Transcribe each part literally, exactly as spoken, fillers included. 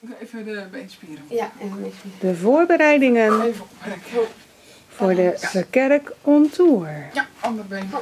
Even de beenspieren. Ja, even mee. De voorbereidingen Even oprekken. voor de Verkerk on Tour. Ja, ander been.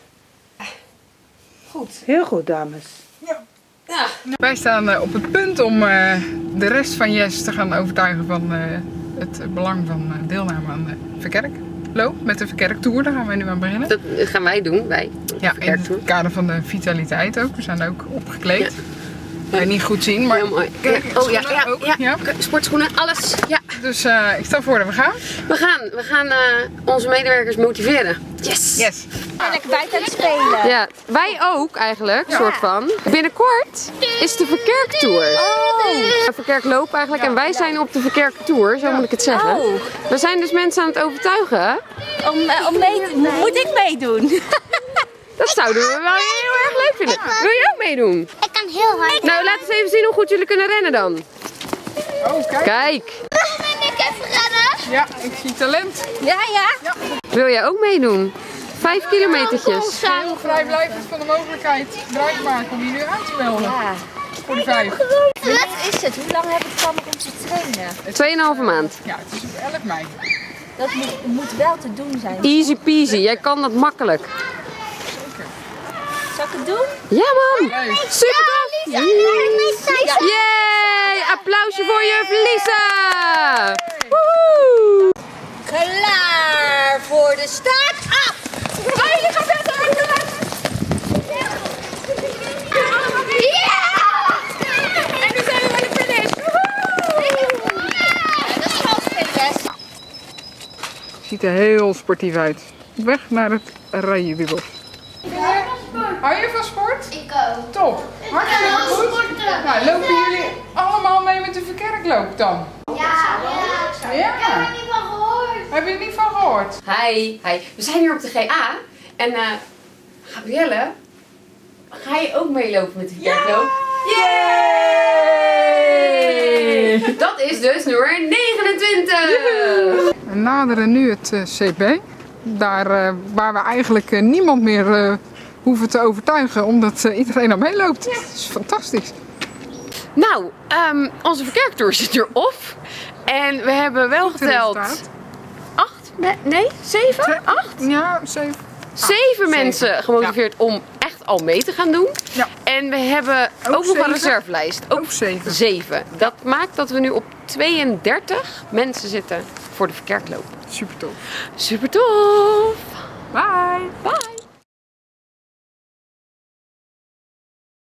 Goed. Heel goed, dames. Ja. Ja. Wij staan uh, op het punt om uh, de rest van Yes te gaan overtuigen van uh, het belang van uh, deelname aan de Verkerkloop. Met de Verkerktour, daar gaan wij nu aan beginnen. Dat gaan wij doen, wij. Ja, in het kader van de vitaliteit ook. We zijn ook opgekleed. Ja. Kan je niet goed zien, maar heel mooi. kijk, ja. Oh ja, ja, ook. ja. ja. Sportschoenen, alles. Ja. Dus uh, ik stel voor dat we gaan. We gaan, we gaan uh, onze medewerkers motiveren. Yes! Yes! En lekker buiten aan het spelen. Ja, wij ook eigenlijk, ja. soort van. Binnenkort is de Verkerktour. Oh! De Verkerkloop eigenlijk en wij zijn op de Verkerktour, zo moet ik het zeggen. Oh. We zijn dus mensen aan het overtuigen. Om, uh, om mee te, moet ik meedoen? Dat zouden we wel heel erg leuk vinden. Wil je ook meedoen? Ik kan heel hard. Nou, laat eens even zien hoe goed jullie kunnen rennen dan. Oh, kijk. Kijk. Mag ik even rennen? Ja, ik zie talent. Ja, ja. Ja. Wil jij ook meedoen? Vijf kilometertjes. Heel vrijblijvend van de mogelijkheid gebruik maken om je nu aan te melden. Ja. Voor de vijf. Wat is het? Hoe lang heb ik van om te trainen? Tweeënhalve maand. Ja, het is op elf mei. Dat moet, moet wel te doen zijn. Easy peasy, jij kan dat makkelijk. Zal ik het doen? Ja man, Leuk. super tof! Yay! Applausje voor juf Lisa! Woehoe! Klaar voor de start af! Oh, jullie gaan verder hard. Ja! En nu zijn we bij de finish. Dat is wel spelen. Ziet er heel sportief uit. Op weg naar het Rajubiebos. Hou je van sport? Ik ook. Top. Hartstikke goed. Sporten. Nou, lopen jullie allemaal mee met de Verkerkloop dan? Ja, ja. Ja. Ik heb er niet van gehoord. Heb je er niet van gehoord? Hi, hi. We zijn hier op de G A en uh, Gabrielle, ga je ook meelopen met de Verkerkloop? Yay! Dat is dus nummer negenentwintig! We naderen nu het uh, C B. Daar uh, waar we eigenlijk uh, niemand meer uh, hoeven te overtuigen, omdat uh, iedereen al meeloopt. Dat is fantastisch. Nou, um, onze Verkerktour zit erop. En we hebben wel geteld acht, nee, nee, zeven, acht? Ja, zeven. Zeven mensen gemotiveerd ja. om echt al mee te gaan doen. Ja. En we hebben ook, ook nog een reservelijst. Ook, ook zeven. zeven. Dat maakt dat we nu op tweeëndertig mensen zitten voor de Verkerkloop. Super tof. Super tof. Bye. Bye.